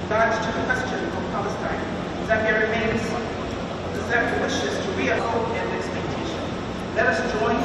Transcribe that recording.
regards to the question of Palestine, Zambia remains wishes to reaffirm and expectation. Let us join